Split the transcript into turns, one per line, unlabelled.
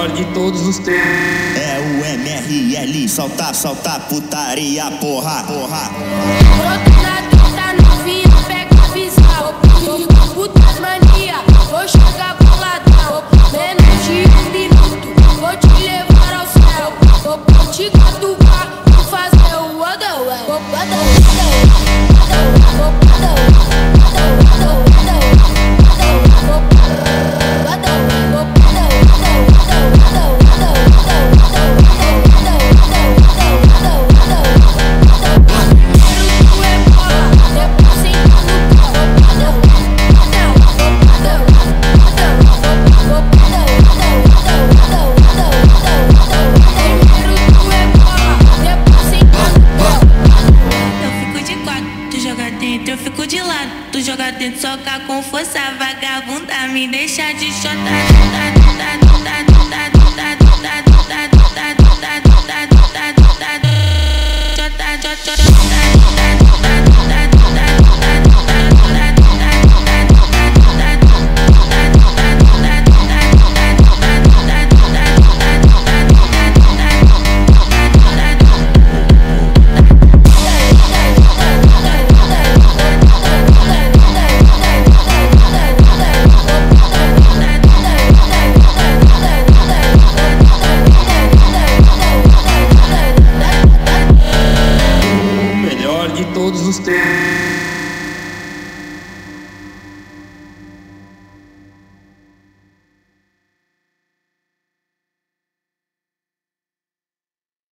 melhor de todos os tempos.
É o MRL, solta putaria, porra.
Brota na teta novinha, pega a visão. Putas mania, vou chegar boladão. Menos de 1 minuto, vou te levar ao céu. Vou te catucar, vou fazer o odawé.
Eu fico de lado, tu joga dentro, soca com força, vagabunda, me deixa de chotar.
De todos os tempos.